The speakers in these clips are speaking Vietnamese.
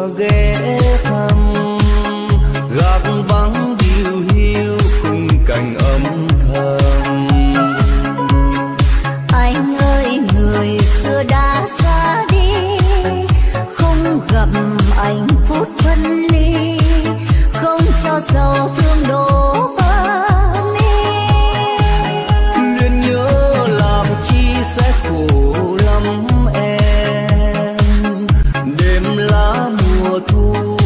ghé thăm, gác vắng điêu hiu khung cảnh âm thầm. Anh ơi người xưa đã xa đi, không gặp anh phút phân ly, không cho sầu thương đổ bờ mi. Luyến nhớ làm chi sẽ khổ lắm em, đêm lá mùa thu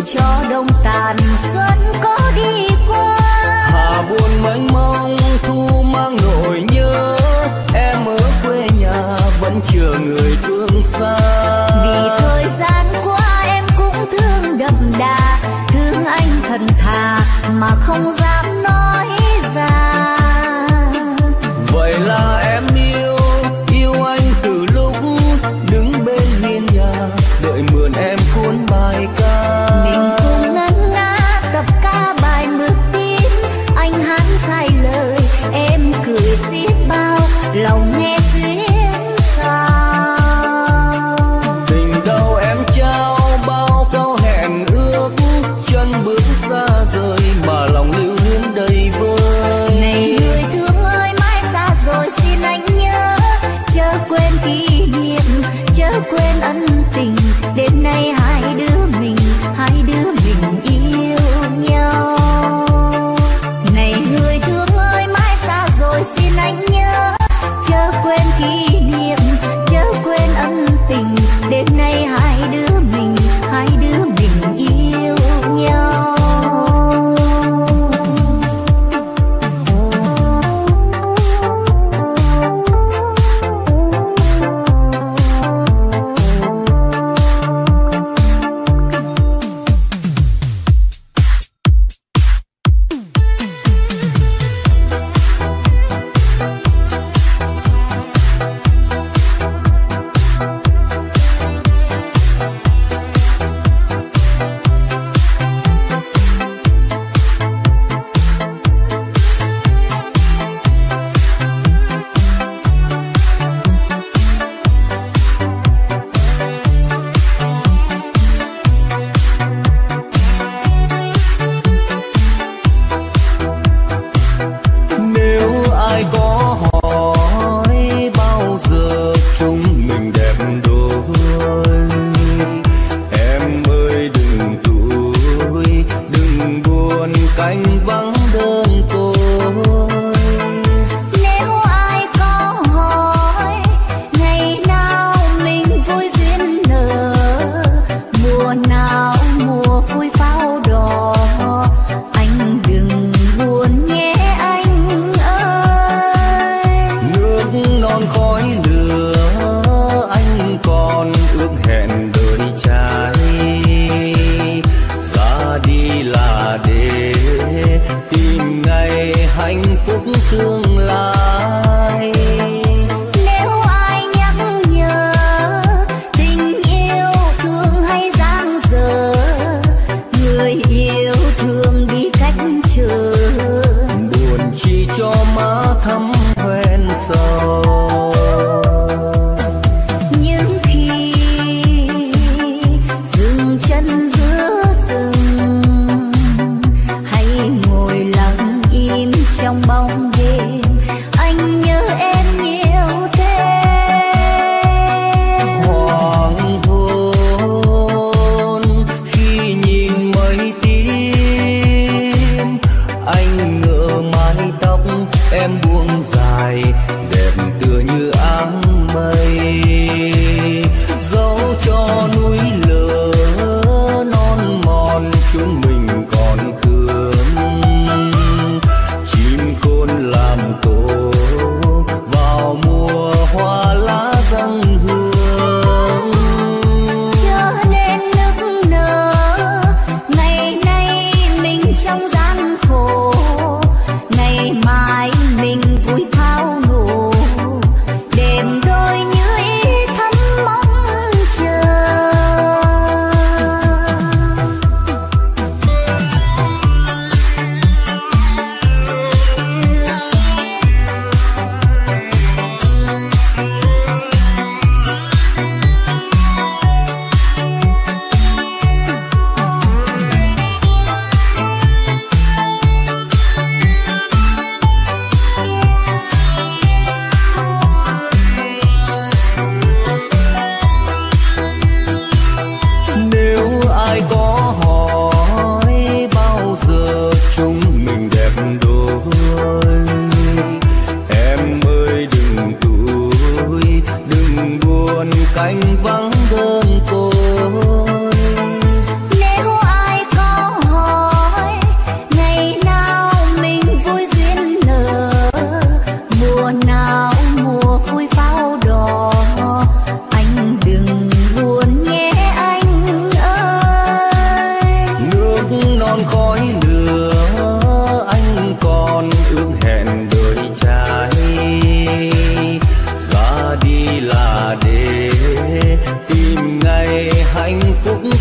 cho đông tàn xuân có đi qua. Hà buồn mênh mông thu mang nỗi nhớ, em ở quê nhà vẫn chờ người phương xa. Vì thời gian qua em cũng thương đậm đà, thương anh thật thà mà không dám nói ra. Vậy là em yêu anh từ lúc đứng bên hiên nhà, đợi mượn em cuốn bài ca. Mình cùng ngân nga tập ca bài mực tim, anh hát sai lời em cười xiết bao, lòng nghe xuyến sao.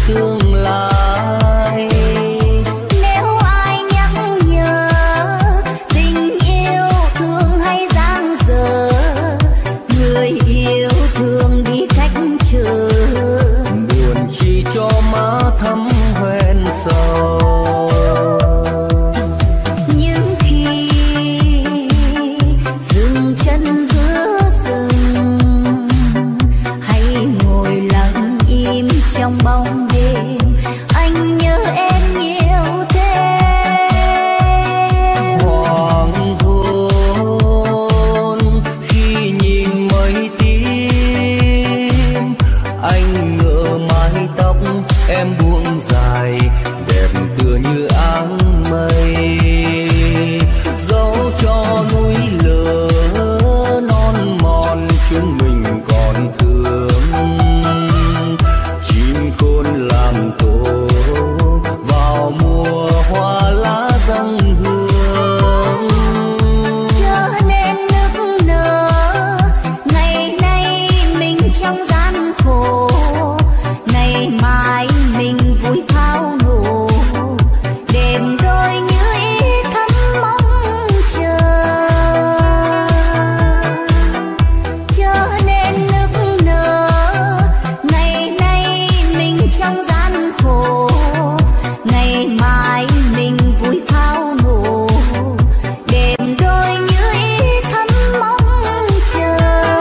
tương lai. Nếu ai nhắc nhở tình yêu thương hay dang dở, người yêu thương đi cách chờ, buồn chỉ cho má thắm hoen sầu. những khi dừng chân giữa rừng hay ngồi lặng im trong bóng đêm, anh nhớ em nhiều thêm. Hoàng hôn khi nhìn mây tím, anh ngỡ mái tóc em buông dài đẹp tựa như áng mây, dẫu cho núi lửa non mòn chúng mình còn thương. Chim khôn làm tổ vào mùa hoa lá dâng hương, Chớ nên nức nở ngày nay mình trong gian khổ, ngày mai mình vui thao nổ, đêm đôi như ý thắm mong chờ. Chớ nên nức nở ngày nay mình trong gian khổ, ngày mai mình vui thao nổ, đêm đôi như ý thắm mong chờ.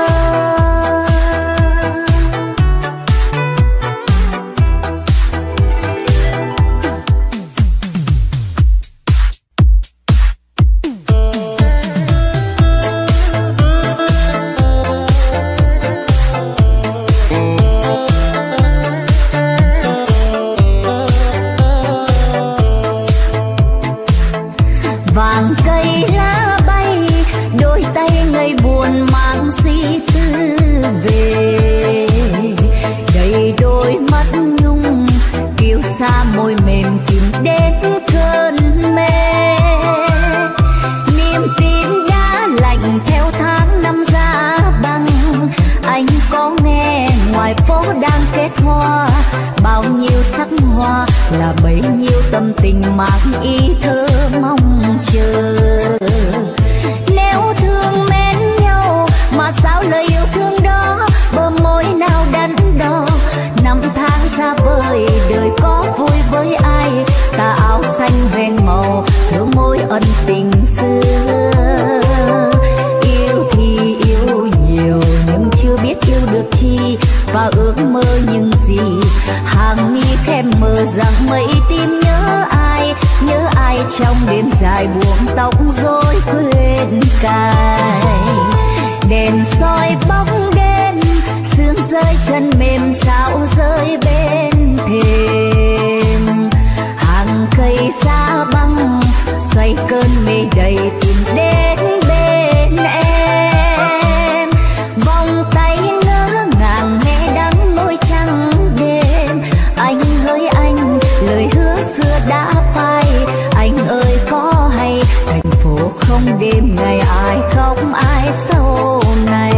Vàng cây lá bay, đôi tay ngây buồn mang suy tư về, đầy đôi mắt nhung kiêu sa môi mềm tìm đến cơn mê. Niềm tin đã lạnh theo tháng năm giá băng, anh có nghe ngoài phố đang kết hoa, bao nhiêu sắc hoa là bấy nhiêu tâm tình mang ý thơ mong chờ. Nếu thương mến nhau mà sao lời yêu thương đó bờ môi nào đắn đo, năm tháng xa vời đời có vui với ai, tà áo xanh hoen màu thương môi ân tình xưa. Yêu thì yêu nhiều nhưng chưa biết yêu được chi, và ước mơ những gì hàng mi khép mờ rằng mấy tim nhớ ai trong đêm dài buông tóc rối quên cài. Đèn soi bóng đêm sương rơi chân mềm sao rơi bên thềm, hàng cây xa băng xoay cơn mê đầy tìm đến bên em. Vòng tay ngỡ ngàng nghe đắng môi trăng đêm, anh hỡi anh lời hứa xưa đã phai. Anh ơi có hay thành phố không đêm ngày ai khóc ai sau này.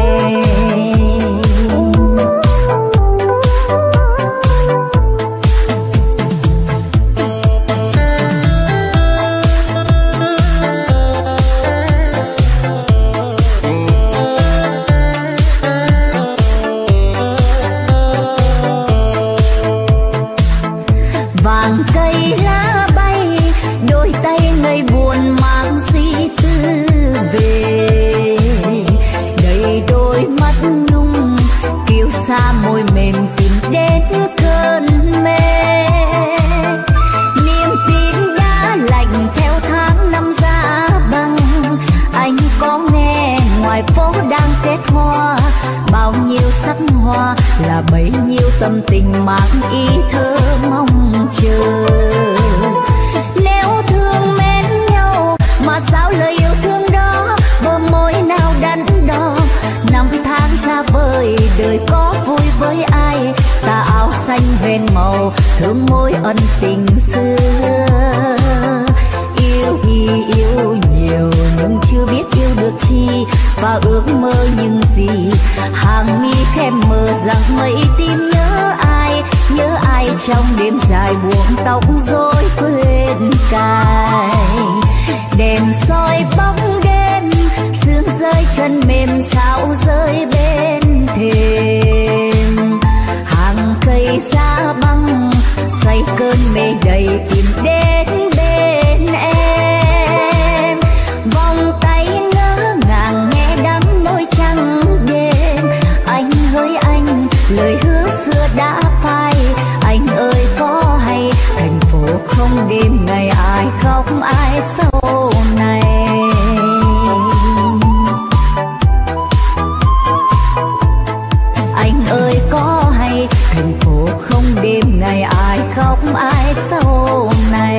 Vàng cây lá bay, đôi tay ngây buồn mang suy tư về, đầy đôi mắt nhung kiêu sa môi mềm tìm đến cơn mê. Niềm tin đã lạnh theo tháng năm giá băng, anh có nghe ngoài phố đang kết hoa, bao nhiêu sắc hoa là bấy nhiêu tâm tình mang ý thơ mong chờ. Nếu thương mến nhau mà sao lời yêu thương đó bờ môi nào đắn đo, năm tháng xa vời đời có vui với ai, tà áo xanh hoen màu thương môi ân tình xưa. Yêu thì yêu nhiều nhưng chưa biết yêu được chi, và ước mơ những gì hàng mi khép mờ rằng mấy tim nhớ ai trong đêm dài buông tóc rối quên cài. Đèn soi bóng đêm, sương rơi chân mềm sao rơi bên thềm. Hàng cây giá băng xoay cơn mê đầy tìm đến bên em. Vòng tay ngỡ ngàng nghe đắng môi trăng đêm. Anh hỡi anh, lời hứa xưa đã phai. Anh ơi có hay thành phố không đêm ngày ai khóc ai sâu này. Anh ơi có hay thành phố không đêm ngày ai khóc ai sâu này.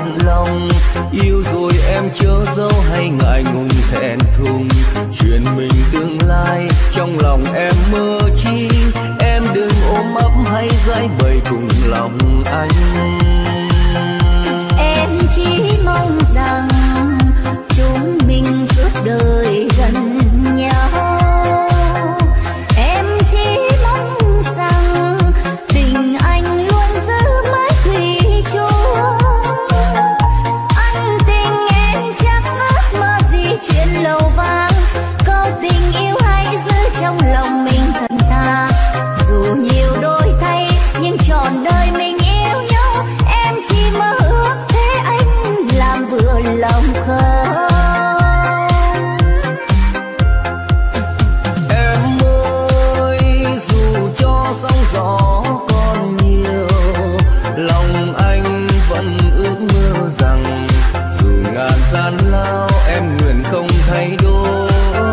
Yêu rồi em chớ giấu hay ngại ngùng thẹn thùng, chuyện mình gái bầy cùng lòng anh. Em chỉ mong rằng chúng mình suốt đời gần nhau. Em chỉ mong rằng tình anh luôn giữ mãi thủy chung. Anh tình em chắc ước mơ gì chuyện lầu vang, câu tình yêu hãy giữ trong lòng mình thật thà. Dù nhiều đổi thay nhưng trọn đời mình yêu nhau. Em chỉ mơ ước thế anh làm vừa lòng không. Em ơi dù cho sóng gió còn nhiều, lòng anh vẫn ước mơ rằng dù ngàn gian lao em nguyện không thay đổi.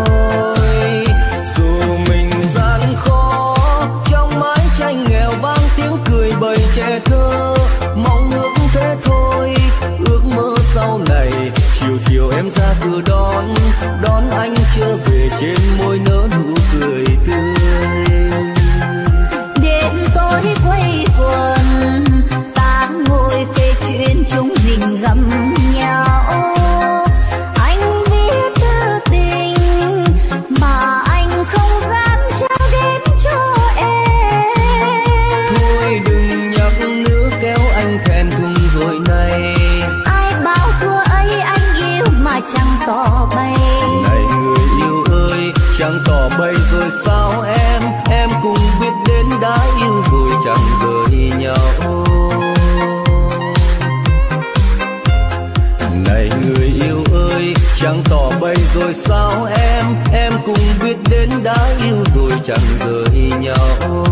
Dù mình gian khó trong mái tranh nghèo vang tiếng cười bầy trẻ thơ, mong ước thế thôi. Ước mơ sau này chiều chiều em ra cửa đón anh trở về, trên môi nở nụ cười tươi. Đêm tối quay quần ta ngồi kể chuyện chúng mình gặp nhau. Anh viết thư tình mà anh không dám trao đến cho em. Thôi đừng nhắc nữa kéo anh thẹn thùng rồi này. Ai bảo thua ấy anh yêu mà chẳng tỏ bày. Này người yêu ơi chẳng tỏ bày rồi sao em cũng biết đến đã yêu rồi chẳng rời nhau. Này người yêu ơi chẳng tỏ bày rồi sao em cũng biết đến đã yêu rồi chẳng rời nhau.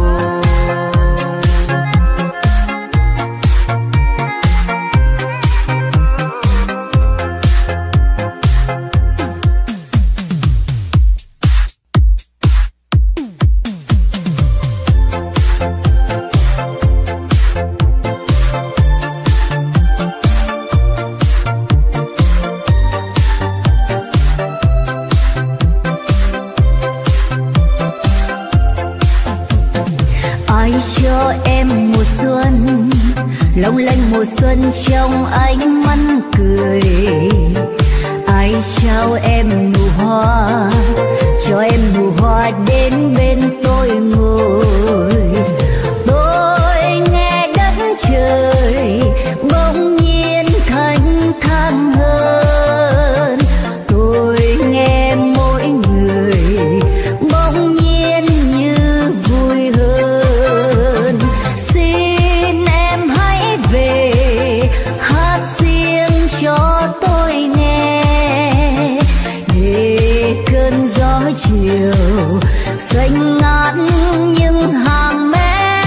Ai cho em mùa xuân, long lanh mùa xuân trong ánh mắt cười. Ai trao em nụ hoa, cho em nụ hoa đến bên tôi ngồi. Tôi nghe đất trời bỗng nhiên thanh thang hơn. Tôi nghe mỗi người bỗng nhiên như vui hơn. Xin em hãy về hát riêng cho tôi nghe, để cơn gió chiều xanh ngát những hàng mé.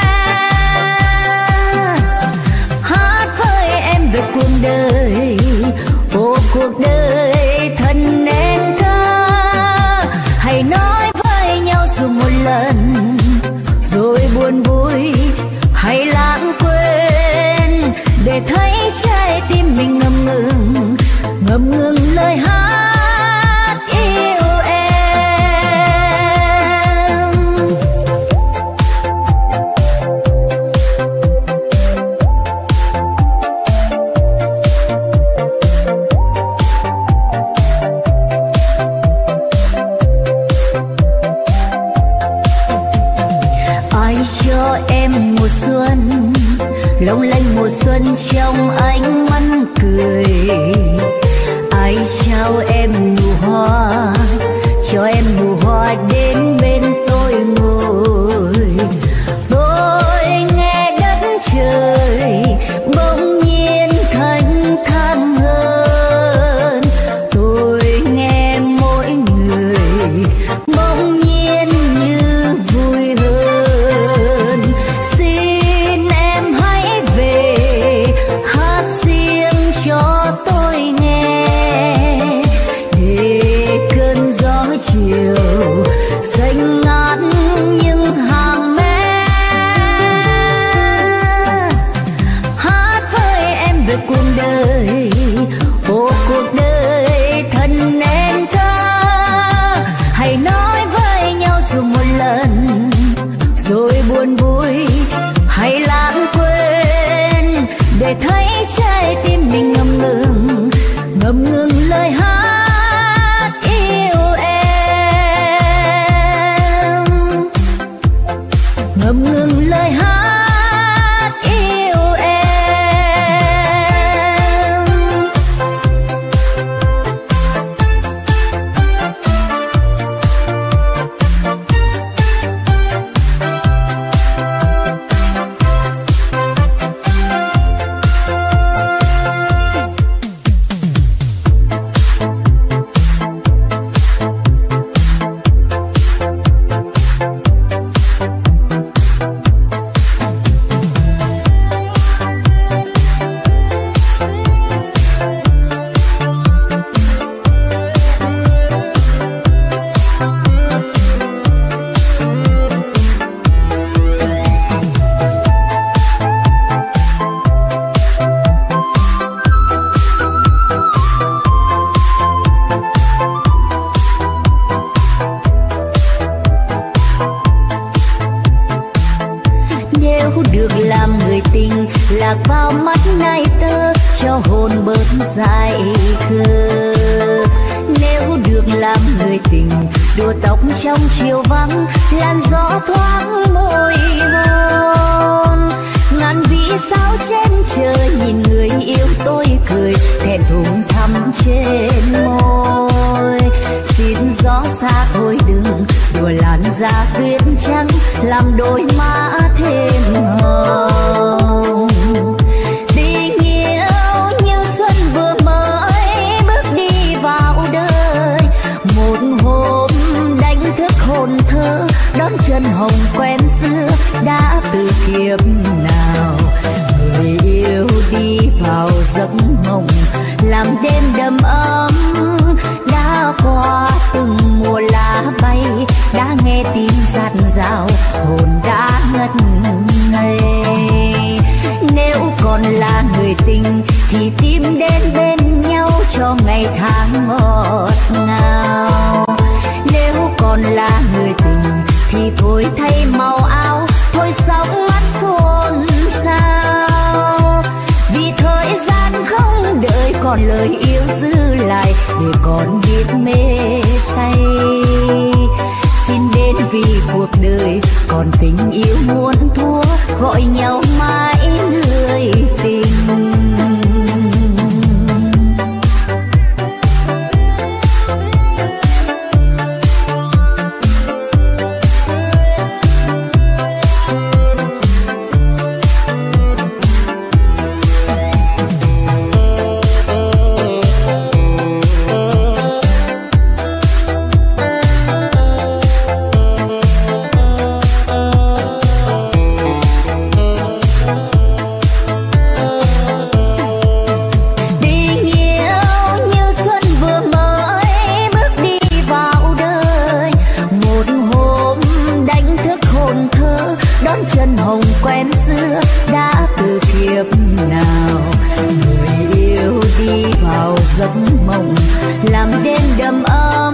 Hát với em về cuộc đời, ô cuộc đời thân nên thơ. Hãy nói với nhau dù một lần rồi buồn vui hãy lãng quên, để thấy trái tim mình ngập ngừng lời hát yêu em. Ai cho em mùa xuân, long lanh mùa xuân trong ánh mắt cười. Ai trao em nụ hoa, cho em nụ hoa đến bên tôi ngồi. Tôi nghe đất trời bỗng nhiên thanh thang hơn. Tôi nghe mỗi người bỗng nhiên như vui hơn. Xin em hãy về hát riêng cho tôi nghe, để cơn gió chiều xanh ngát những hàng mé. Hát với em về cuộc đời, ô cuộc đời thân nên thơ. Hãy nói với nhau dù một lần rồi buồn vui lạc vào mắt nay tơ cho hồn bớt dại khờ. Nếu được làm người tình đùa tóc trong chiều vắng, làn gió thoáng môi hôn. Ngàn vì sao trên trời nhìn người yêu tôi cười, thẹn thùng thắm trên môi. Xin gió xa thôi đừng đùa làn da tuyết trắng, làm đôi má thêm hồng. Tình yêu như xuân vừa mới bước đi vào đời, một hôm đánh thức hồn thơ đón chân hồng quen xưa đã từ kiếp nào. Người yêu đi vào giấc mộng làm đêm đầm ấm, đã qua từng mùa lá bay, đã nghe tiếng rạt rào hồn đã ngất ngây. Nếu còn là người tình thì tìm đến bên nhau cho ngày tháng ngọt ngào. Nếu còn là người tình thì thôi thay màu áo, thôi sóng mắt xôn xao. Vì thời gian không đợi còn lời yêu giữ lại để còn biết mê say. Xin đến vì cuộc đời còn tình yêu muốn thua, gọi nhau mãi người tình. Giấc mộng làm đêm đầm ấm,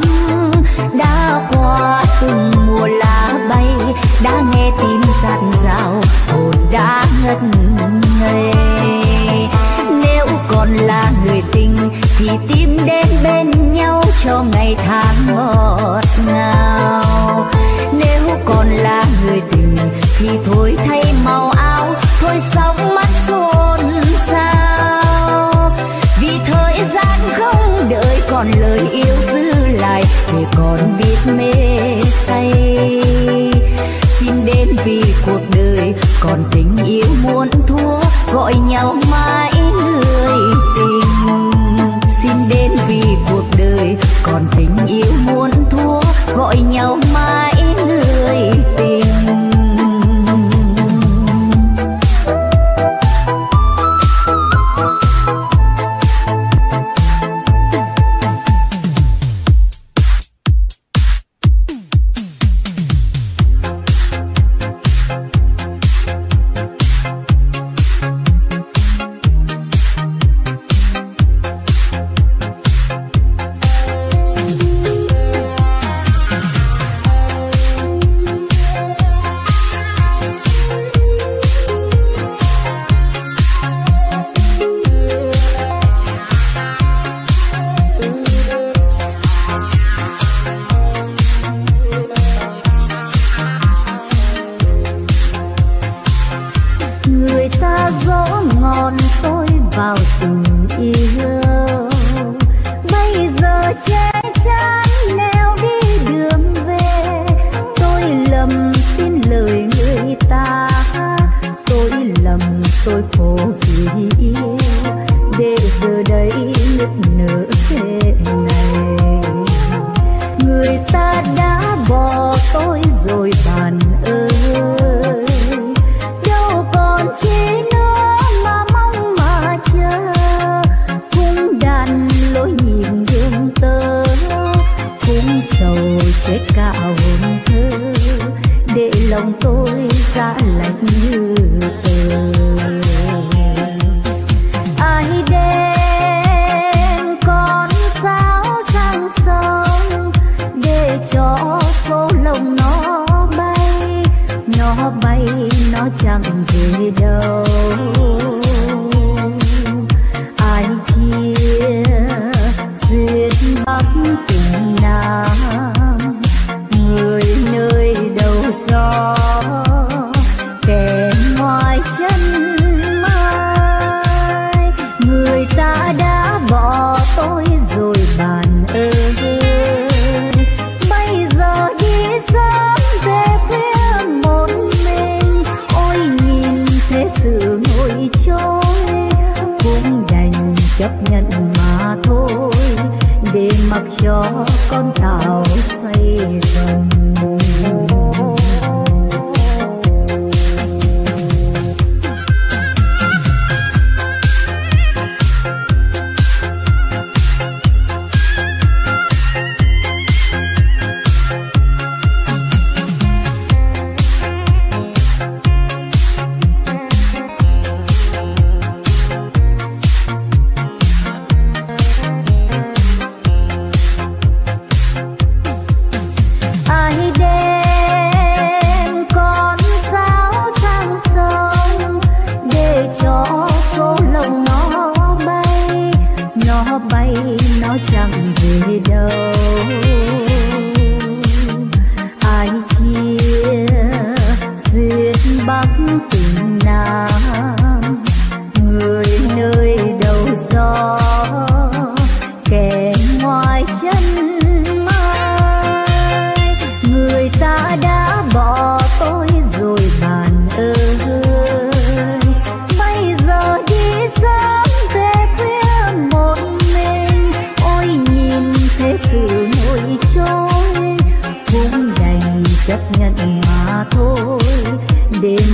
đã qua từng mùa lá bay, đã nghe tim rạt rào hồn đã ngất ngây. Nếu còn là người tình thì tìm đến bên nhau cho ngày tháng ngọt ngào. Nếu còn là người tình thì thôi thay màu áo, thôi sóng mắt xôn xao. Vì thời gian không đợi còn lời yêu giữ lại để còn biết mê say. Xin đến vì cuộc đời còn tình yêu muốn thua, gọi nhau mãi người tình. Xin đến vì cuộc đời còn tình yêu muốn thua, gọi nhau mãi người tình. nó bay nó chẳng về đâu.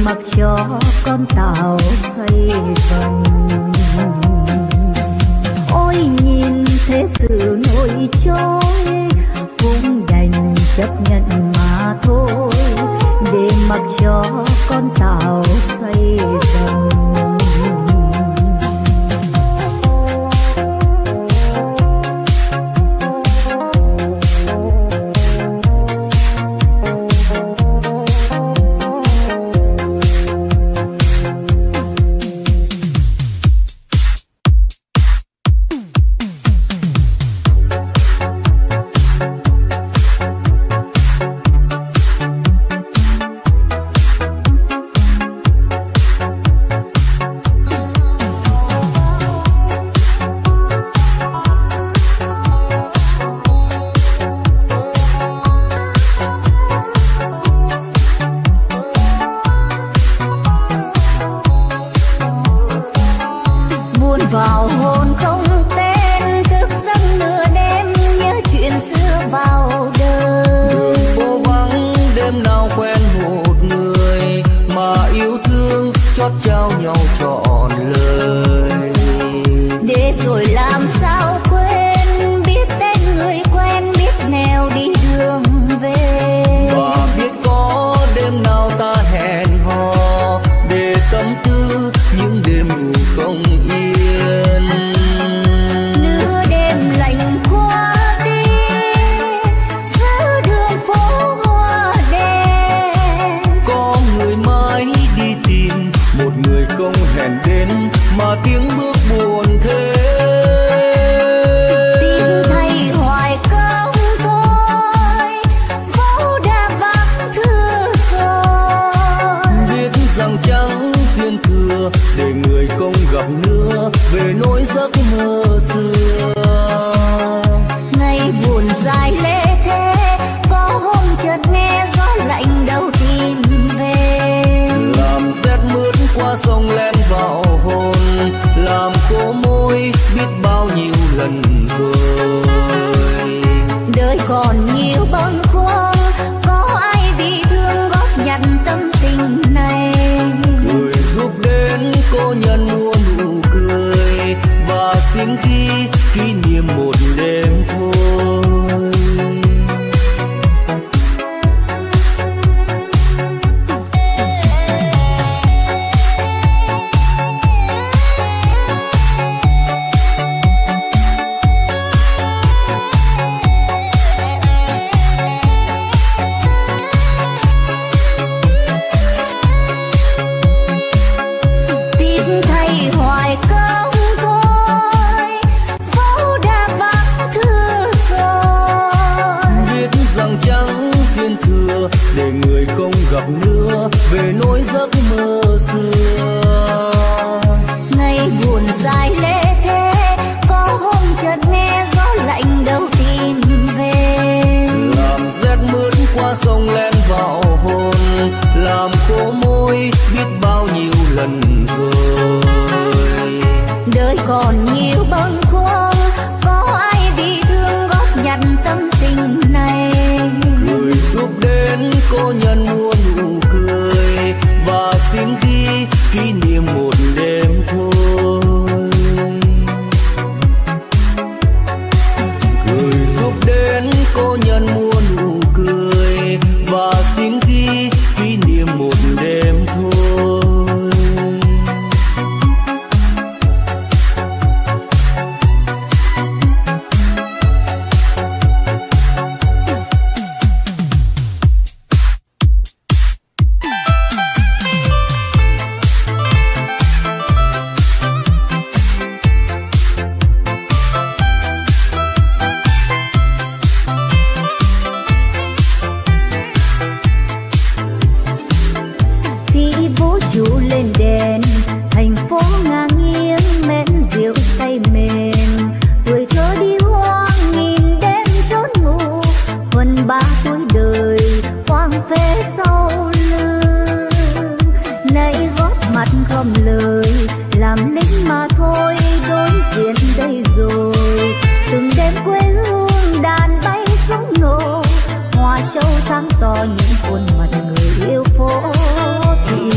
mặc cho con tàu xoay vần. Ôi nhìn thế sự nổi trôi, cũng đành chấp nhận mà thôi, để mặc cho con tàu xoay vần. sáng to những khuôn mặt người yêu phố thị.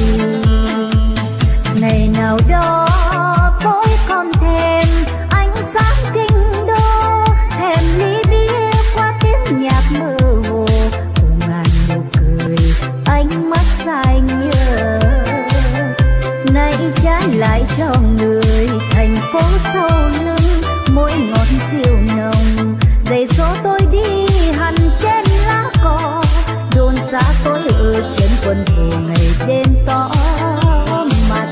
Ngày nào đó tôi còn thèm ánh sáng kinh đô, thèm ly bia qua tiếng nhạc mơ hồ, cùng ngàn nụ cười ánh mắt dài nhớ. Nay trả lại cho người thành phố sau lưng môi ngọt dịu nồng, giày số tôi đi hằn trên lá cỏ, đồn xa tôi ở trên quân thù ngày đêm tỏ mặt.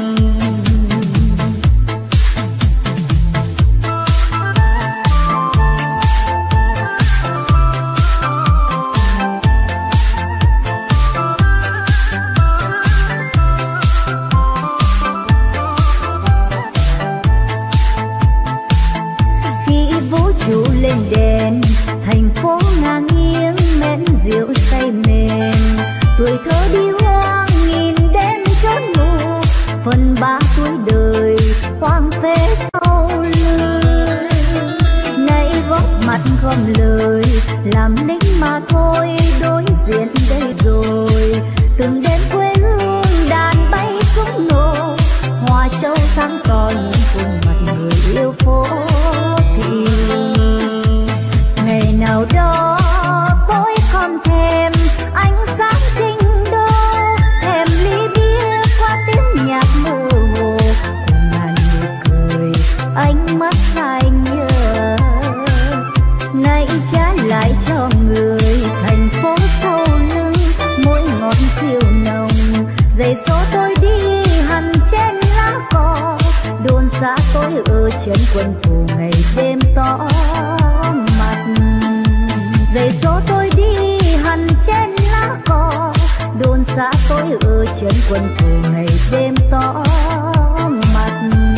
Chú lên đèn thành phố ngang nghiêng men rượu say mềm, tuổi thơ đi hoang nghìn đêm chốn ngủ, phần ba tuổi đời hoang phế sau lưng. Nay góp mặt gom lời làm lính mà thôi, đối diện đây rồi từng đêm quê hương đàn bay súng nổ, hoa châu sáng tỏ những khuôn mặt người yêu phố thị. Ngày nào đó tôi còn thèm ánh sáng kinh đô, thèm ly bia qua tiếng nhạc mơ hồ, cùng ngàn nụ cười ánh mắt dài nhớ. Nay trả lại cho người thành phố sau lưng môi ngọt dịu nồng, giày số tôi đi hằn trên lá cỏ, đồn xa tôi ở trên quân thù ngày đêm tỏ mặt. Giày số tôi đi hằn trên lá cỏ, đồn xa tôi ở trên quân thù ngày đêm tỏ mặt.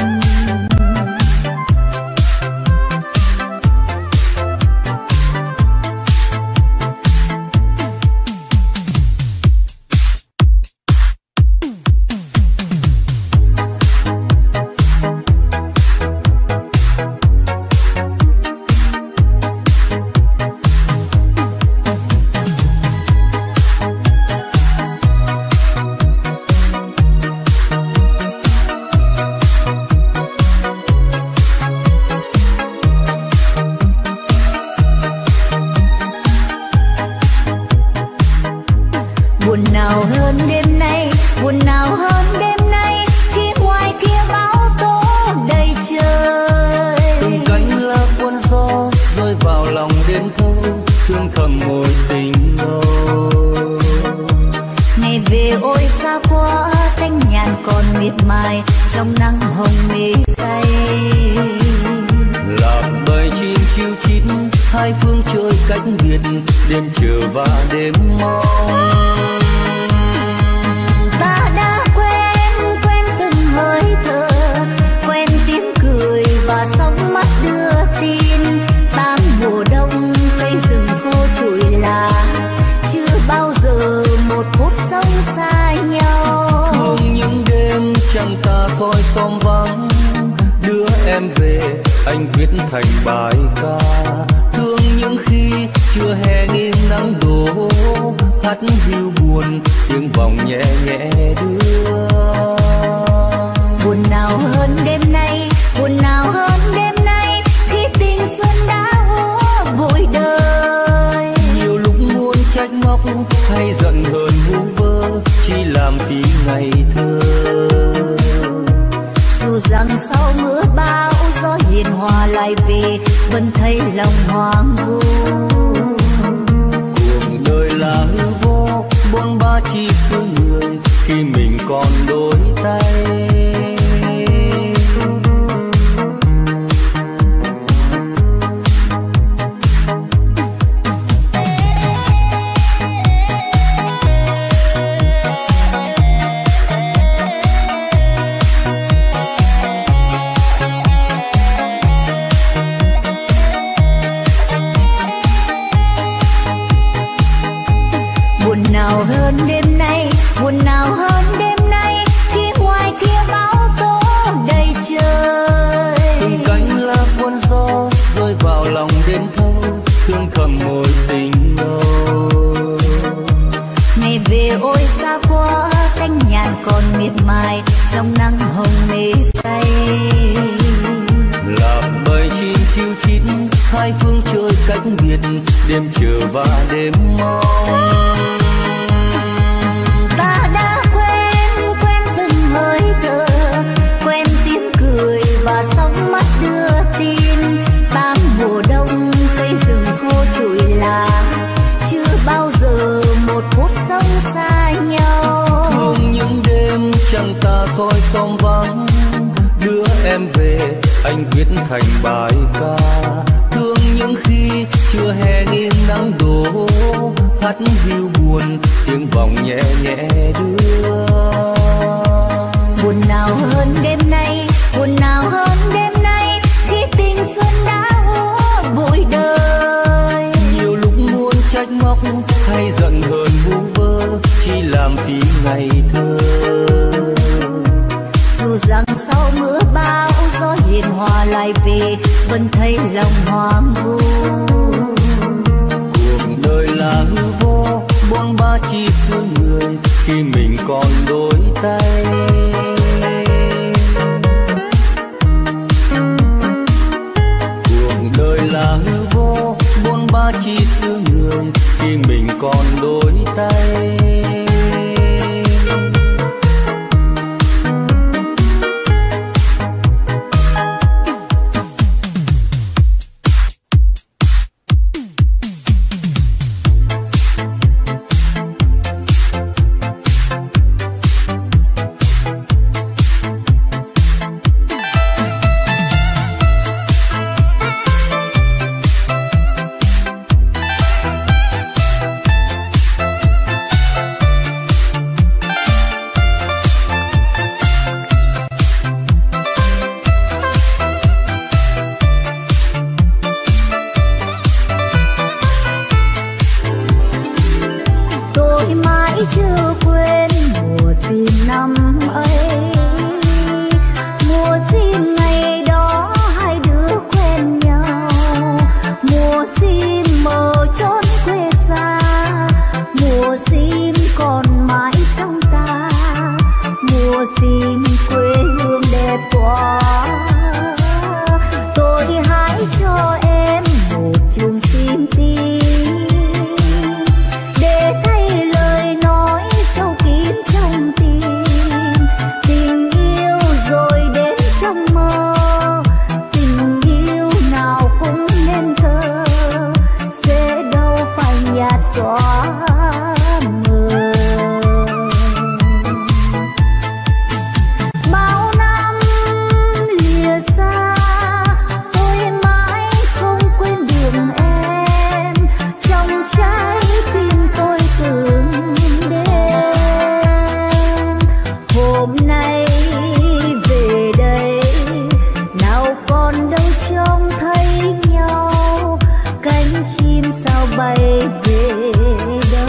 Buồn nào hơn đêm nay, buồn nào hơn đêm nay, khi ngoài kia bão tố đầy trời. Từng cánh lá cuốn gió rơi vào lòng đêm thâu, thương thầm mối tình đâu. Ngày về ôi xa quá, cánh nhàn còn miệt mài trong nắng hồng mê say. Lạc bầy chim chiêu chít hai phương trời cách biệt, đêm chờ và đêm mong. Ta đã quen từng hơi thở, quen tiếng cười và sóng mắt đưa tin. Tám mùa đông cây rừng khô trụi lá, chưa bao giờ một phút sống xa nhau. Thương những đêm trăng ta soi xóm vắng, đưa em về anh viết thành bài ca. Thương những khi chưa hè nghiêng nắng đổ, hát hiu buồn tiếng vòng nhẹ nhẹ đưa. Buồn nào hơn đêm nay, buồn nào hơn đêm nay, khi tình xuân đã úa vội đời. Nhiều lúc muốn trách móc hay giận hờn vu vơ, chỉ làm phí ngày thơ. Dù rằng sau mưa bão gió hiền hòa lại về, vẫn thấy lòng hoang vu. Cuộc đời là hư vô, bốn ba chi xứ người, khi mình còn đôi tay. Buồn nào hơn đêm nay, buồn nào hơn đêm nay, khi ngoài kia bão tố đầy trời. Từng cánh lá cuốn gió rơi vào lòng đêm thâu, thương thầm mối tình đâu. Ngày về ôi xa quá, cánh và đêm mong. Ta đã quen từng hơi thở, quen tiếng cười và sóng mắt đưa tin. Tám mùa đông cây rừng khô trụi lá, chưa bao giờ một phút sống xa nhau. Thương những đêm trăng ta soi xóm vắng, đưa em về anh viết thành bài ca. Thương những khi chưa hè nghiêng nắng đổ, hát hiu buồn tiếng vọng nhẹ nhẹ đưa. Buồn nào hơn đêm nay, buồn nào hơn đêm nay, khi tình xuân đã úa bụi đời. Nhiều lúc muốn trách móc hay giận hờn vu vơ, chỉ làm phí ngày thơ. Dù rằng sau mưa bão gió hiền hòa lại về, vẫn thấy lòng hoang vu. Cuộc đời là hư vô, bốn ba chỉ xưa người khi mình còn đôi tay. Cuộc đời là hư vô, bốn ba chỉ xưa người khi mình còn đôi tay. Chim sao bay về đâu.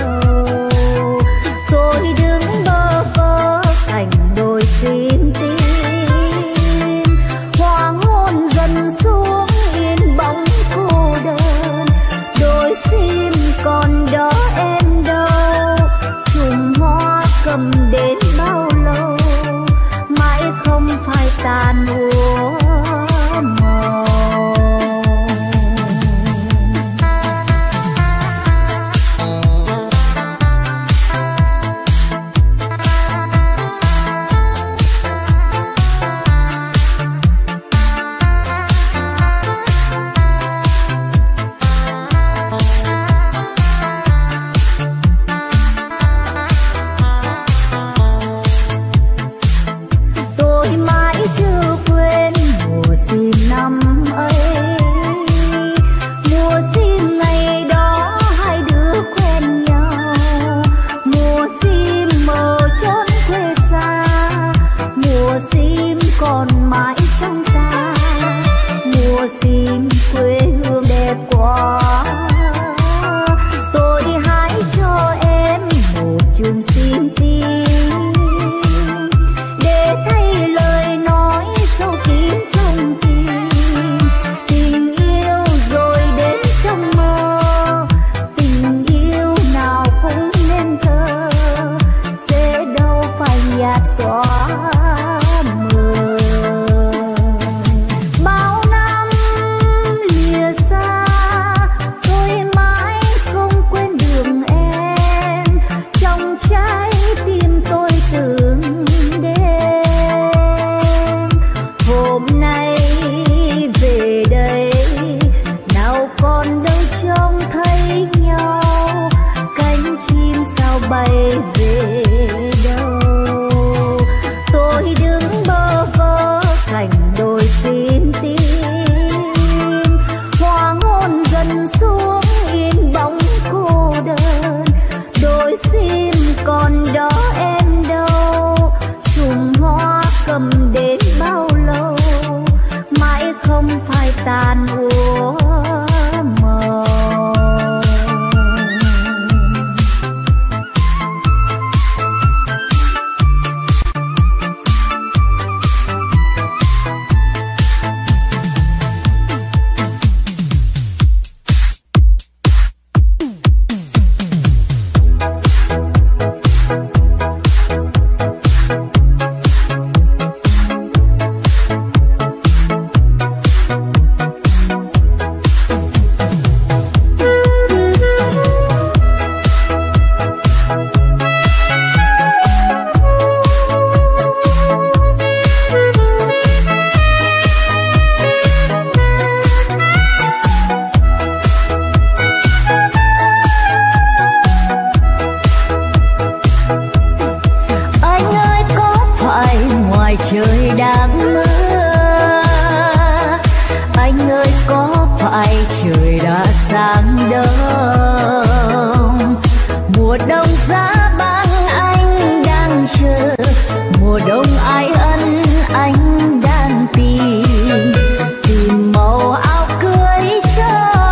Mùa đông giá băng anh đang chờ, mùa đông ai ân anh đang tìm, tìm màu áo cưới cho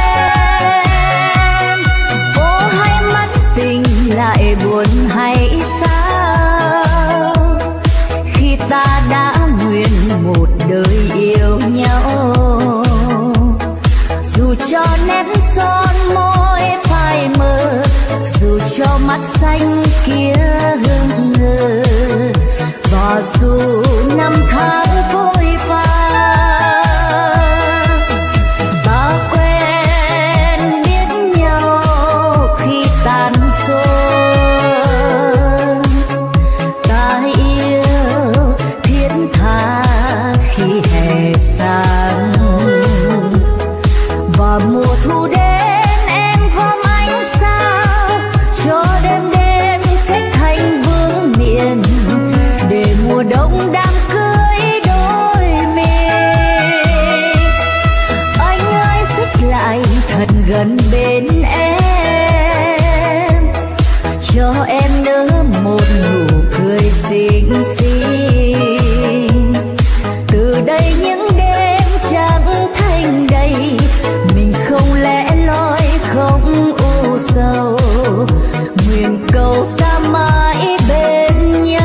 em. Ô hay mắt tình lại buồn hay sao, khi ta đã nguyện một đời yêu nhau. Dù cho nét son môi phai mờ, dù cho mắt xanh kia hững hờ, và dù năm tháng vội vã, ta quen biết nhau khi tàn xuân, ta yêu thiết tha khi hè sang. Và mùa thu đến em gom ánh sao, cho đêm đêm kết thành vương miện, để mùa đông đám cưới đôi mình. Anh ơi xích lại thật gần bên em, cho em nở một nụ cười xinh xinh. Từ đây những đêm trắng thành đầy, mình không lẽ loi không u sầu, nguyện cầu ta mãi bên nhau.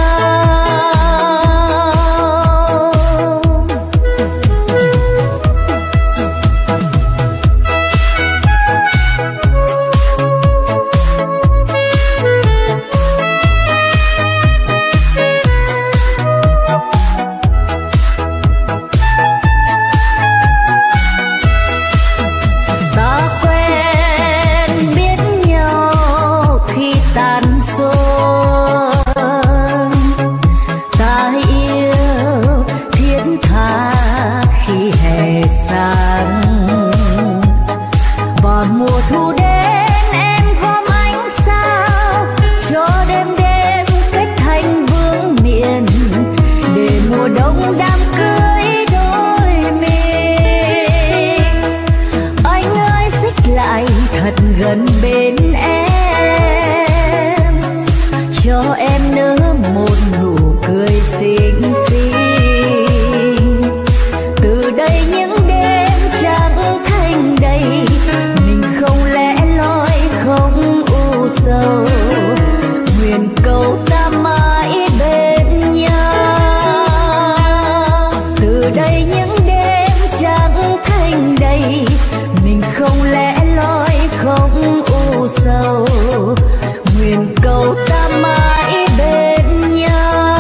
Gần bên em, cho em nở một nụ cười xinh xinh. Từ đây những đêm trắng thành đầy, mình không lẽ loi không u sầu, nguyện cầu ta mãi bên nhau. Từ đây những đêm trắng thành đầy, mình không lẽ loi không u sầu, nguyện cầu ta mãi bên nhau.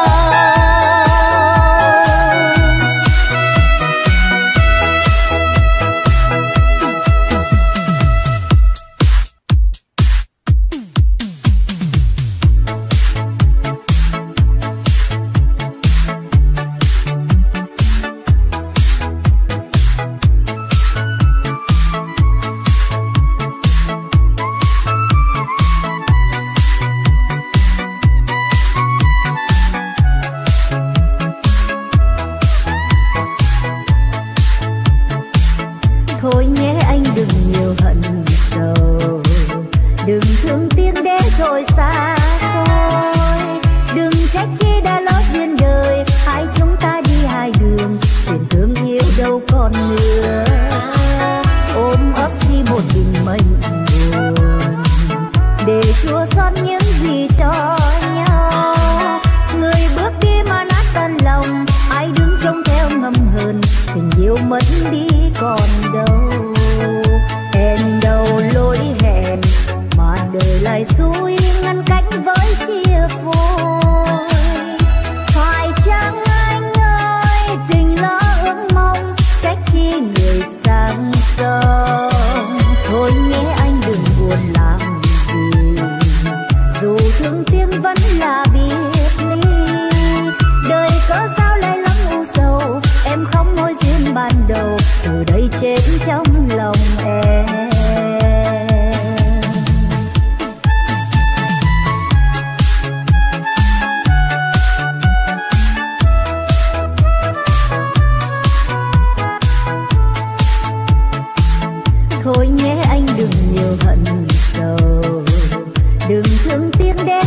Thôi nhé anh đừng nhiều hận sầu, đừng thương tiếc để rồi xa xôi, đừng trách chi đã lỡ duyên đời, hai chúng ta đi hai đường, chuyện thương yêu đâu còn nữa. Ôm ấp chi một bình mệnh buồn, để chua xót những gì cho nhau. Người bước đi mà nát tan lòng, ai đứng trông theo ngầm hờn, tình yêu mất đi còn đâu. Hẹn đầu lối hẹn mà đời lại xui ngăn cách với chia phôi. Phải chăng anh ơi tình lỡ ước mong, trách chi người sang sông. Thôi nhé anh đừng buồn làm gì, dù thương tiếng vẫn là biệt ly. Đời có sao lại lắm u sầu, em không mối duyên ban đầu, từ đây chết trong lòng em.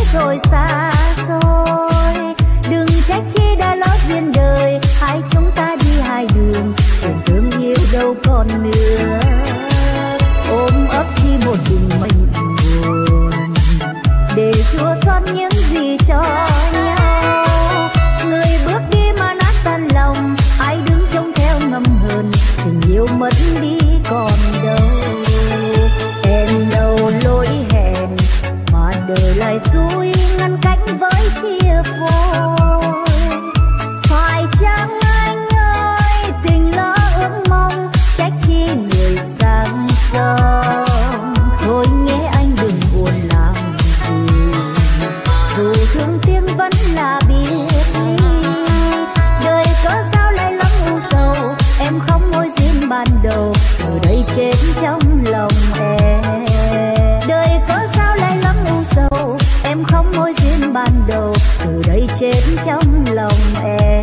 rồi xa xôi. Đừng trách chi đã lỡ duyên đời, hai chúng ta đi hai đường, chuyện thương yêu đâu còn nữa. Ôm ấp chi một tình mình buồn, để chua xót những gì cho nhau. Người bước đi mà nát tan lòng, ai đứng trông theo ngầm hờn, tình yêu mất đi còn đâu. Em đâu lỗi hẹn mà đời lại xui ngăn cách với chia phôi. Phải chăng anh ơi tình lỡ ước mong, trách chi người sang sông. Thôi nhé anh đừng buồn làm gì, dù thương tiếng vẫn là biết ly. Đời có sao lại lắm u sầu, em không mối duyên ban đầu, từ đây chết trong lòng em. Đời có sao lại lắm u sầu, em không mối duyên ban đầu, từ đây chết trong lòng em.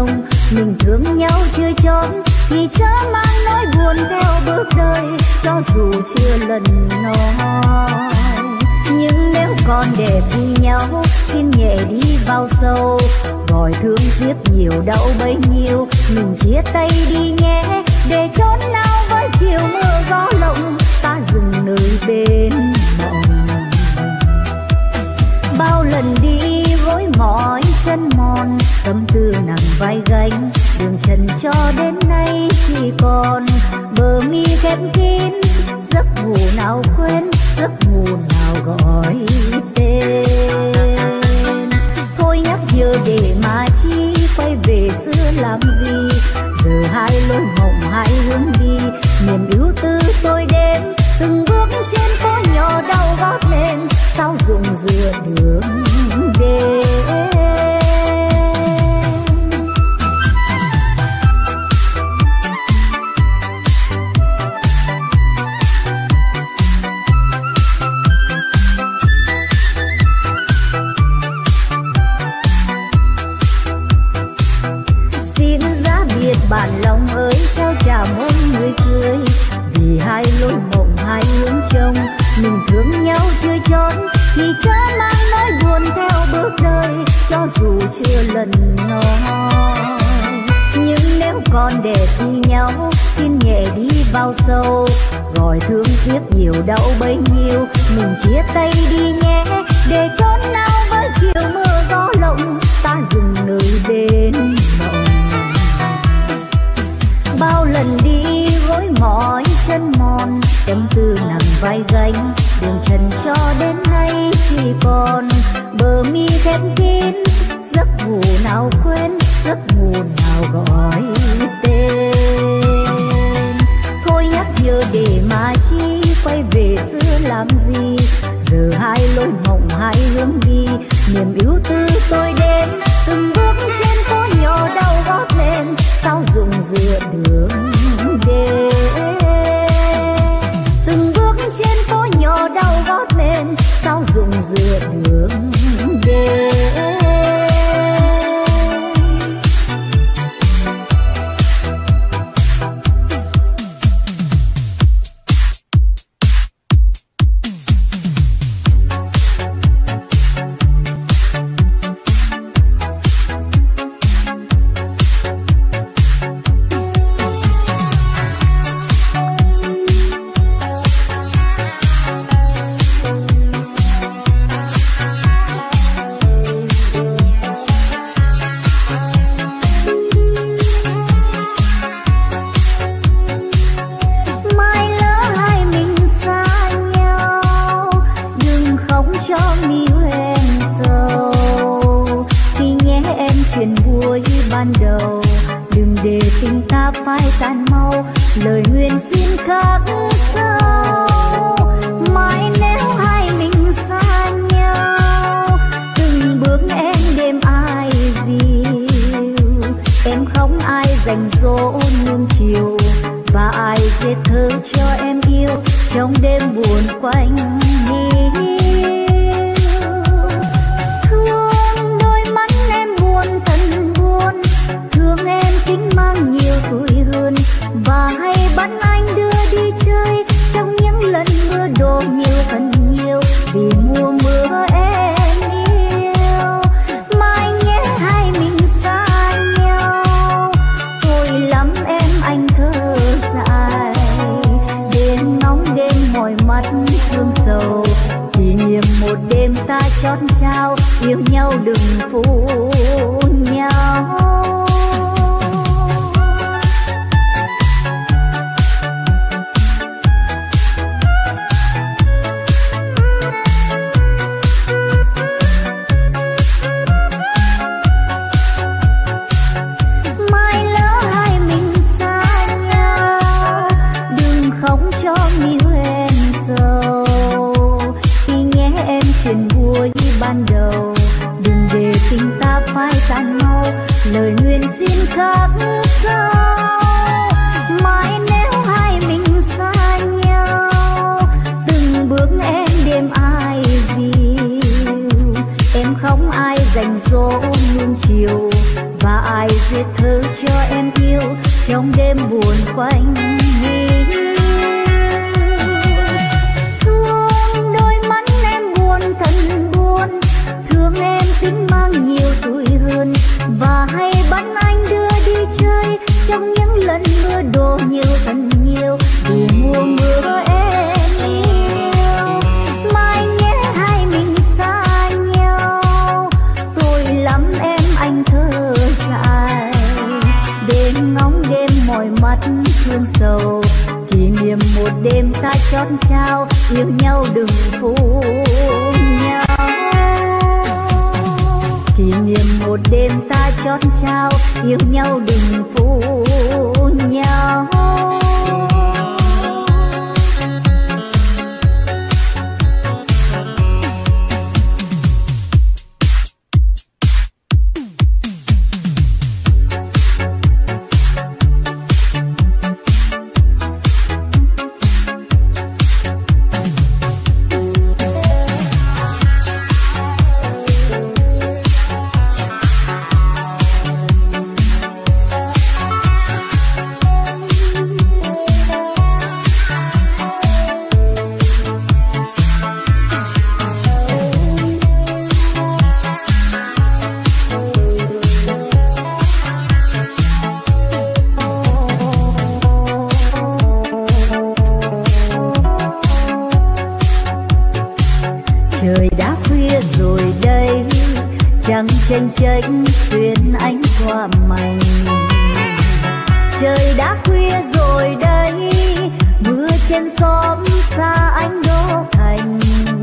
trông. Mình thương nhau chưa chót thì chớ mang nỗi buồn theo bước đời, cho dù chưa lần nói. Nhưng nếu còn để vì nhau, xin nhẹ đi vào sâu. Gọi thương tiếc nhiều đau bấy nhiêu, mình chia tay đi nhé, để chốn nào với chiều mưa gió lộng, ta dừng nơi bên mộng. Bao lần đi gối mỏi chân mòn, tâm tư nặng vai gánh, đường trần cho đến nay chỉ còn bờ mi khép kín. Giấc ngủ nào quên, giấc ngủ nào gọi tên. Thôi nhắc nhớ để mà chi, quay về xưa làm gì. Giờ hai lối mộng hai hướng đi, niềm ưu tư tôi đến từng bước trên phố nhỏ đau gót lên, sao dùng dựa đường đến. Bản lòng ơi trao trả mỗi người cười, vì hai lối mộng hai hướng trông. Mình thương nhau chưa chót thì chớ mang nỗi buồn theo bước đời, cho dù chưa lần nói. Nhưng nếu còn để vì nhau, xin nhẹ đi vào sâu. Gọi thương tiếc nhiều đau bấy nhiêu, mình chia tay đi nhé, để chốn nào với chiều mưa gió lộng, ta dừng nơi bên mộng. Bao lần đi gối mỏi chân mòn, tâm tư nặng vai gánh, đường trần cho đến nay chỉ còn bờ mi khép kín. Giấc ngủ nào quên, giấc ngủ nào gọi tên. Thôi nhắc nhớ để mà chi, quay về xưa làm gì. Giờ hai lối mộng hai hướng đi, niềm ưu tư tôi đến từng bước trên phố nhỏ đau gót lên, sao dùng dựa đường đến. Từng bước trên phố nhỏ đau gót lên, sao dùng dựa đường đến. Lời nguyện xin khắc sâu, mãi nếu hai mình xa nhau, từng bước em đêm ai dịu. Em không ai dành dỗ nuông chiều, và ai viết thơ cho em yêu trong đêm buồn quanh hiu. Thương đôi mắt em buồn thân buồn, thương em kính mang nhiều tuổi hơn, và hay bắt anh đưa đi chơi trong những lần mưa đổ nhiều phần nhiều, vì mùa mưa em yêu. Mai nhé hai mình xa nhau, thôi lắm em anh thơ dài, đêm ngóng đêm mỏi mắt thương sầu, kỷ niệm một đêm ta chót trao, yêu nhau đừng phụ nhau. Lời nguyện xin khắc sâu, mãi nếu hai mình xa nhau, từng bước em đêm ai dịu. Em không ai dành dỗ nuông chiều, và ai viết thư cho em yêu trong đêm buồn quanh mình. Thương đôi mắt em buồn thân buồn, thương em tính mang nhiều tuổi hơn và hay bắt anh đưa đi chơi trong những lần mưa đổ nhiều thật nhiều vì mùa mưa em yêu. Mai nhé hai mình xa nhau, tôi lắm em anh thơ dài để ngóng đêm mỏi mắt thương sầu. Kỷ niệm một đêm ta chót trao yêu nhau đừng phụ nhau. Kỷ niệm một đêm ta chót trao yêu nhau đừng phụ nhau. Chênh chênh xuyên ánh qua mành. Trời đã khuya rồi đây, mưa trên xóm xa anh đô thành.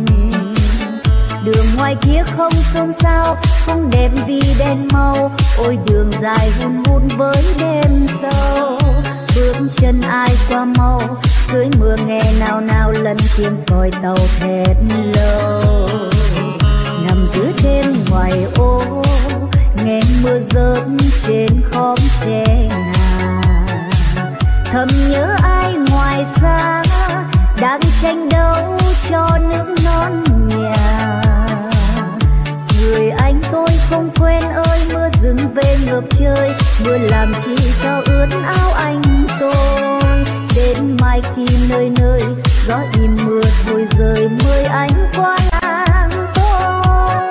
Đường ngoài kia không xôn xao, không đẹp vì đèn màu. Ôi đường dài hun hun với đêm sâu. Bước chân ai qua mau, dưới mưa nghe nào nào lần tiếng còi tàu thét lâu. Nằm giữa đêm ngoài ô, nghe mưa rớt trên khóm tre ngà. Thầm nhớ ai ngoài xa, đang tranh đấu cho nước non nhà. Người anh tôi không quên ơi, mưa dừng về ngược trời. Mưa làm chi cho ướt áo anh tôi. Đến mai khi nơi nơi, gió im mưa thôi rơi mời anh qua làng tôi.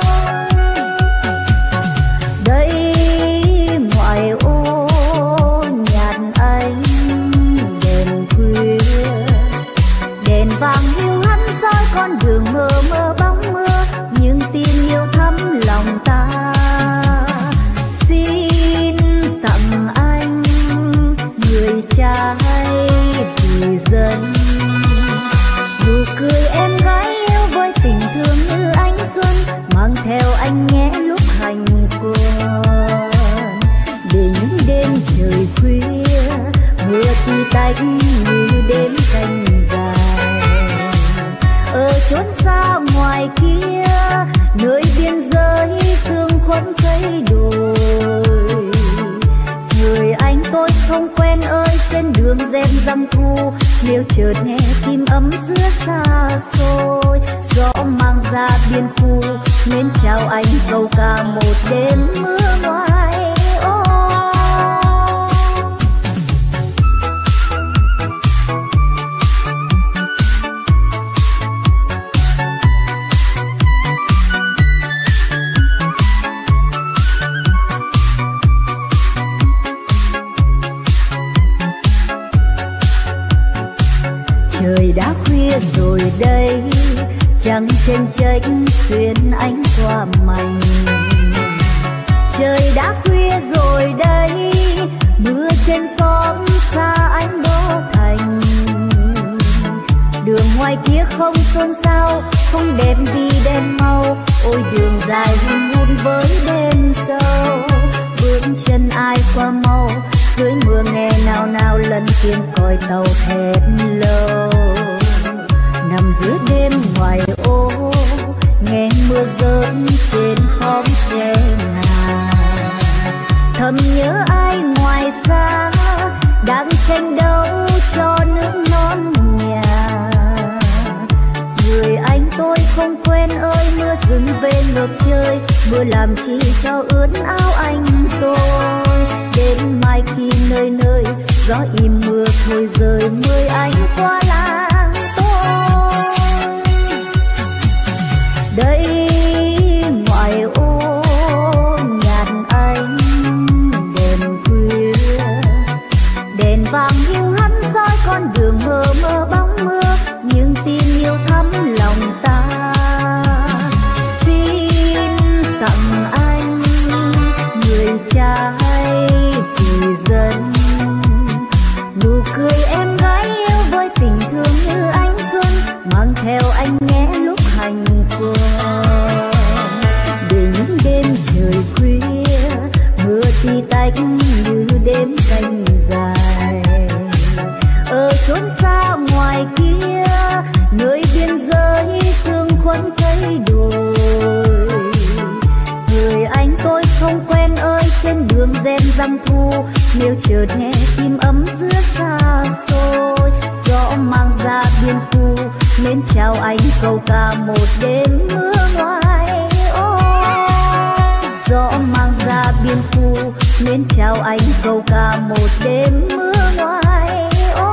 Đây ngoài ô nhạt ánh đèn khuya, đèn vàng hiu hắt soi con đường mờ mờ bóng mưa. Nhưng tin yêu thắm lòng ta, xin tặng anh người trai vì dân. Nụ cười em gái yêu với tình thương như ánh xuân, mang theo anh nhé lúc hành quân. Để những đêm trời khuya, mưa tí tách như đêm canh dài. Ở chốn xa ngoài kia, nơi biên giới sương khuất cây đồi. Người anh tôi không quen ơi, trên đường rèm răm thu. Nếu chợt nghe tim ấm giữa xa xôi, gió mang ra biên khu. Nên chào anh câu ca một đêm mưa ngoài ô. Trời đã khuya rồi đây, trăng chênh chênh xuyên ánh qua mành. Trời đã khuya rồi đây, mưa trên xóm xa anh đô thành. Đường ngoài kia không xôn xao, không đẹp vì đèn màu. Ôi đường dài hun hun với đêm sâu. Bước chân ai qua mau, dưới mưa nghe nào nào lần tiếng còi tàu thét lâu. Nằm giữa đêm ngoài ô, nghe mưa rớt trên khóm tre ngà. Thầm nhớ ai ngoài xa, đang tranh đấu cho nước non nhà. Người anh tôi không quên ơi, mưa dừng về ngược trời. Mưa làm chi cho ướt áo anh tôi. trai thì dân, nụ cười em gái yêu với tình thương như ánh xuân, mang theo anh nhé lúc hành quân. Để những đêm trời khuya mưa tí tách như đêm canh dài, ở chốn xa ngoài kia nơi biên giới sương khuẩn thay đổi. Người anh tôi không quen ơi, trên đường rèm rằm thu nếu chợt nghe tim ấm giữa xa xôi. Gió mang ra biên khu mến chào anh câu ca một đêm mưa ngoài ô. Gió mang ra biên khu mến chào anh câu ca một đêm mưa ngoài ô.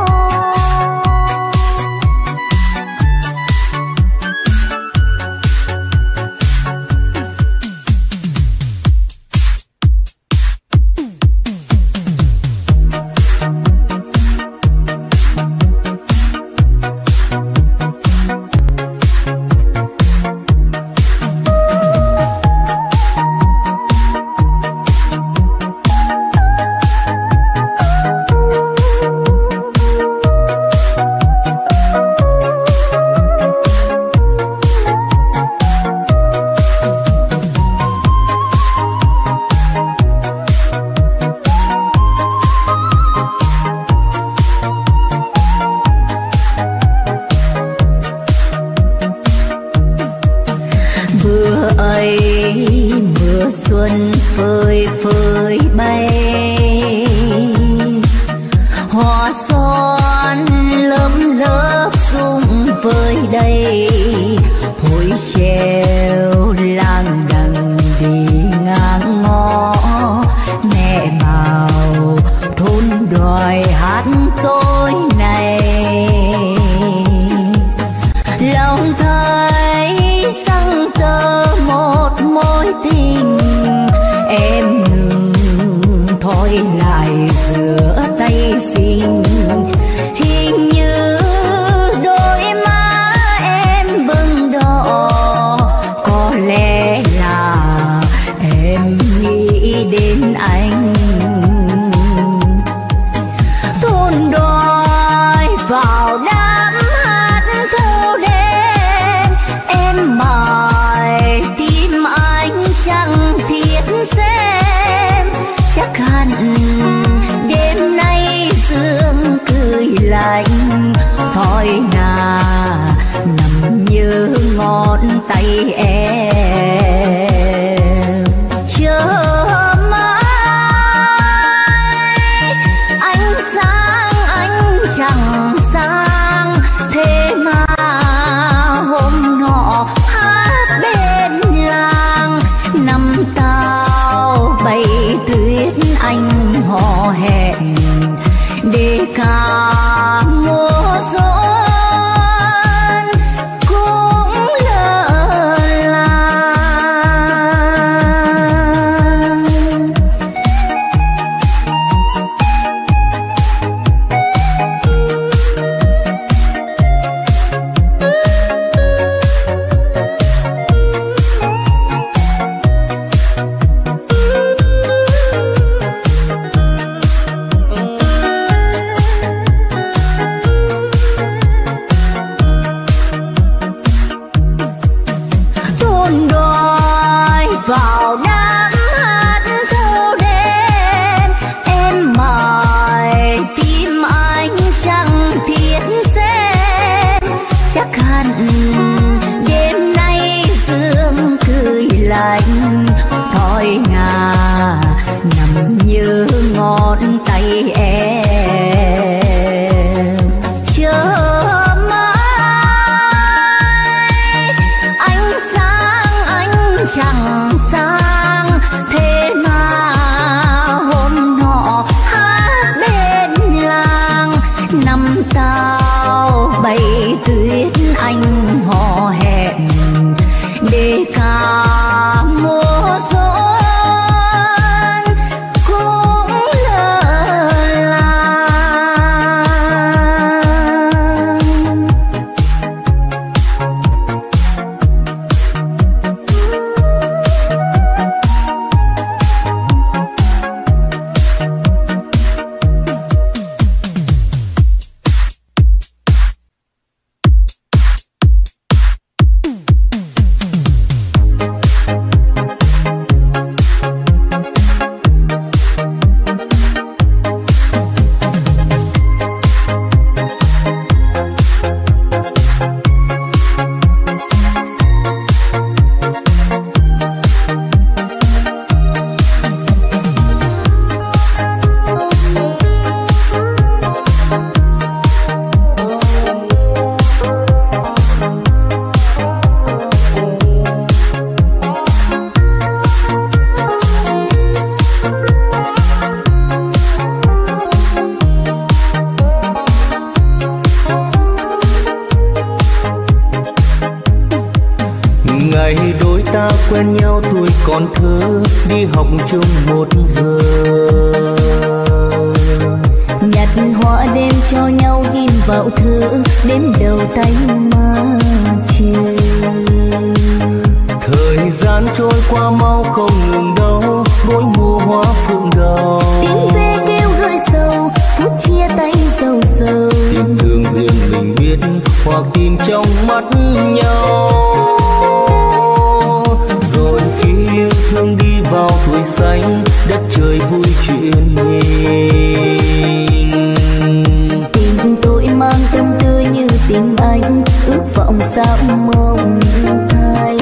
cũng lỡ làng. quen nhau tuổi còn thơ, đi học chung một giờ. Nhặt hoa đêm cho nhau ghim vào thơ, đếm đầu tay mà chờ. Thời gian trôi qua mau không ngừng đâu, mỗi mùa hoa phượng đào. Tiếng ve kêu gợi sầu, phút chia tay sầu sầu. Tình thương riêng mình biết, hoặc tìm trong mắt nhau. Rồi khi yêu thương đi vào tuổi xanh, đất trời vui chuyện mình. Tình tôi mang tâm tư như tình anh, ước vọng sao mong thay.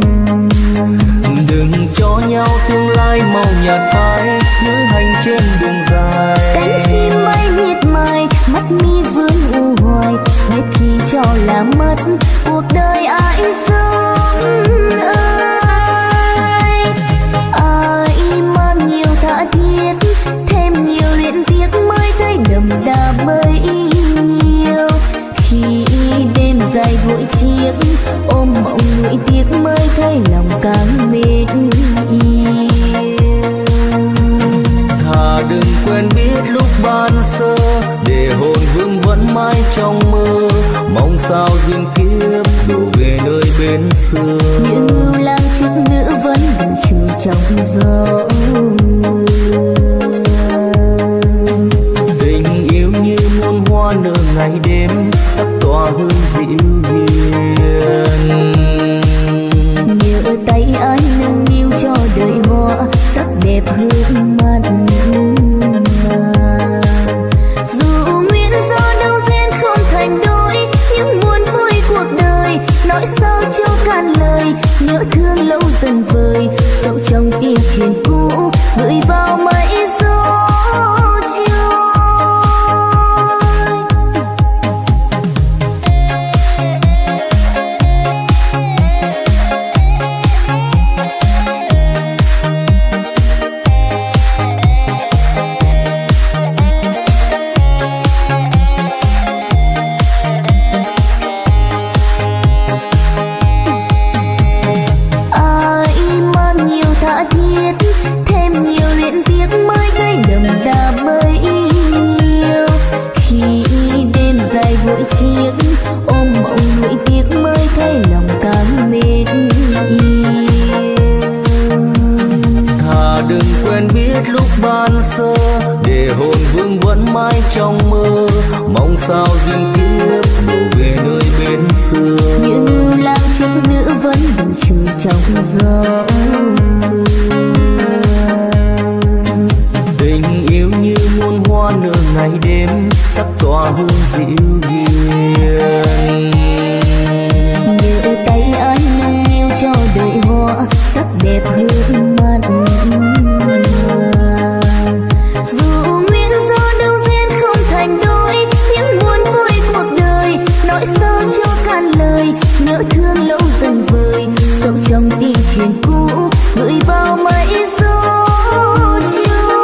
Đừng cho nhau tương lai màu nhạt phai, lữ hành trên đường dài. Cánh chim bay miệt mài, mắt mi vương u hoài, biết khi cho là mất cuộc đời ai sống ai. Ai mang nhiều tha thiết, thêm nhiều liên tiếc mới thấy đậm đà bấy nhiêu. Khi đêm dài gội chiếc, ôm mộng nuối tiếc mới thấy lòng càng mệt yêu. Thà đừng quen biết lúc ban sơ, để hồn vương vẫn mãi trong mơ. Mong sao duyên kiếp đổ về nơi bên xưa. Những ngưu lang chức nữ vẫn đang chờ trong gió mưa. Tình yêu như muôn hoa nở ngày đêm, sắc tỏa hương dịu hiền. Nhớ tay anh nâng niu cho đời hoa, sắc đẹp hương mặn mà. Dù nguyên do đâu duyên không thành đôi, nhưng buồn vui cuộc đời nói sao cho cạn lời. Nhớ thương lâu dần vơi, dẫu trong tim chuyện cũ gửi vào mây gió trôi. Thêm nhiều luyện tiếc mới thấy đậm đà bấy nhiêu. Khi đêm dài gội chiếc, ôm mộng nuối tiếc mới thấy lòng càng mệt yêu. Thà đừng quen biết lúc ban sơ, để hồn vương vẫn mãi trong mơ. Mong sao duyên kiếp đổ về nơi bên xưa. Những ngưu lang chức nữ vẫn đang chờ trong gió mưa. Tình yêu như muôn hoa nở ngày đêm, sắc tỏa hương dịu hiền. Nhớ tay anh nâng niu cho đời hoa, sắc đẹp hương mặn mà. Dù nguyên do đâu duyên không thành đôi, những buồn vui cuộc đời nói sao cho cạn lời. Nhớ thương lâu dần vơi, dẫu trong tim chuyện cũ gửi vào mây gió trôi.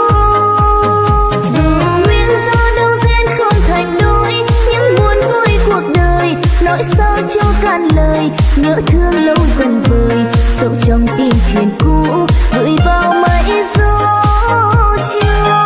Dù nguyên do đâu duyên không thành đôi, những buồn vui cuộc đời nói sao cho cạn lời. Nhớ thương lâu dần vơi, dẫu trong tim chuyện cũ gửi vào mây gió trôi.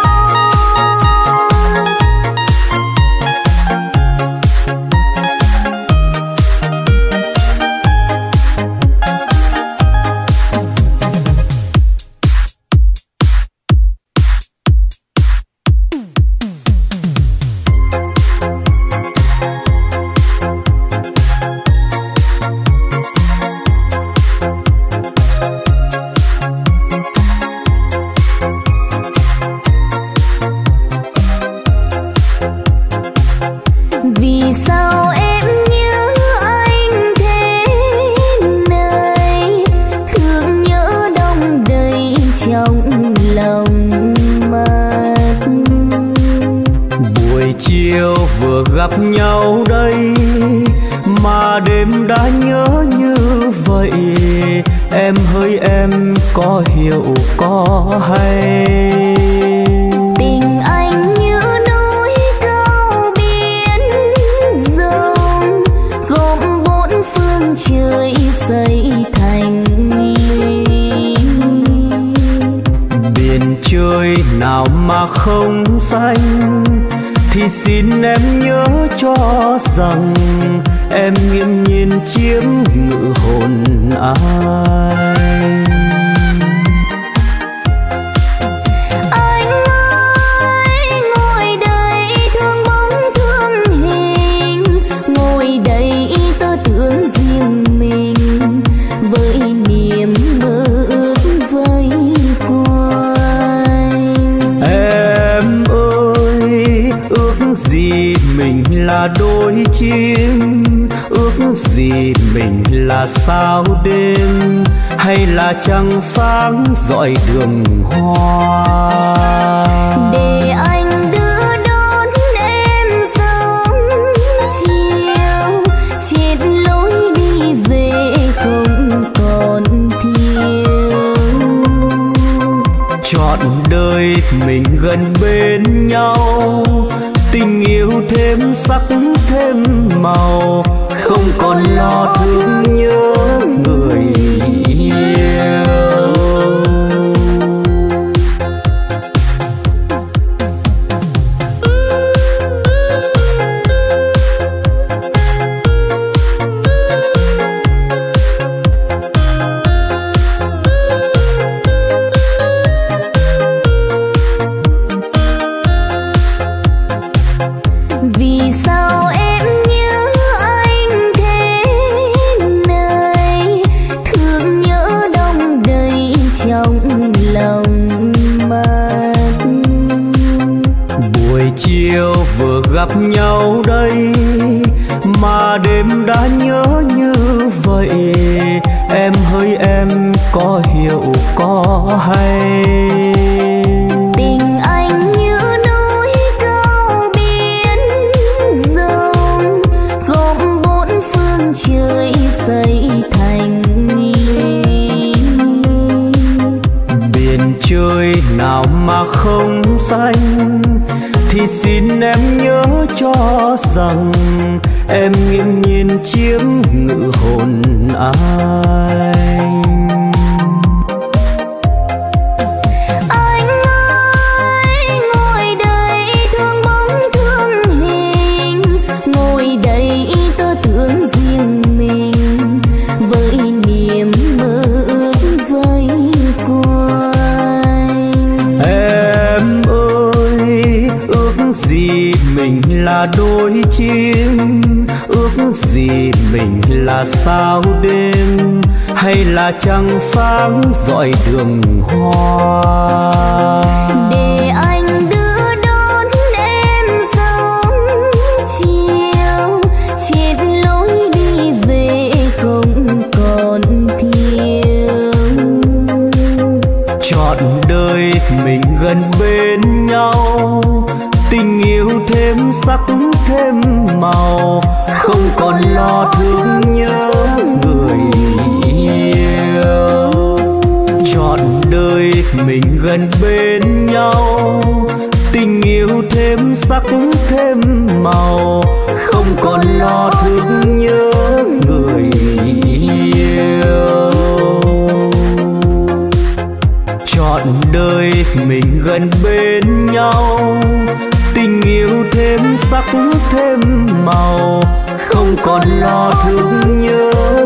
Vì sao em nhớ anh thế này, thương nhớ đong đầy trong lòng mắt. Buổi chiều vừa gặp nhau đây, mà đêm đã nhớ như vậy. Em hỡi em có hiểu có hay? Tình anh như núi cao biển rộng, gồm bốn phương trời xây thành lũy. trời nào mà không xanh, thì xin em nhớ cho rằng em nghiêm nhiên chiếm ngự hồn anh. Anh ơi, ngồi đây thương bóng thương hình, ngồi đây tơ tưởng riêng mình với niềm mơ ước vây quanh. Em ơi, ước gì mình là đôi chim, ước gì mình là sao đêm, hay là trăng sáng dọi đường hoa. Để anh đưa đón em sớm chiều, chết lối đi về không còn thiếu. Trọn đời mình gần bên nhau, tình yêu thêm sắc thêm màu, không còn lo thương nhớ người yêu. Vì sao em nhớ anh thế này, thương nhớ đông đầy trong lòng mắt. Buổi chiều vừa gặp nhau đây mà đêm đã nhớ như vậy, em hỡi em có hiểu có hay. Tình anh như núi cao biển rộng, gồm bốn phương trời xây thành ly. Biển trời nào mà không xanh, thì xin em nhớ cho rằng em nghiêm nhiên chiếm ngự hồn anh. Anh ơi, ngồi đây thương bóng thương hình, ngồi đây tơ tưởng riêng mình với niềm mơ ước vây quanh. Em ơi, ước gì mình là đôi chim, ước gì mình là sao đêm, hay là trăng sáng dọi đường hoa. Để anh đưa đón em sớm chiều, chết lối đi về không còn thiếu. Trọn đời mình gần bên nhau, tình yêu thêm sắc thêm màu, không còn lo thương nhớ người yêu. Trọn đời mình gần bên nhau, tình yêu thêm sắc thêm màu, không còn lo thương nhớ người yêu. Trọn đời mình gần bên nhau, tình yêu thêm sắc thêm màu, không còn lo thương nhớ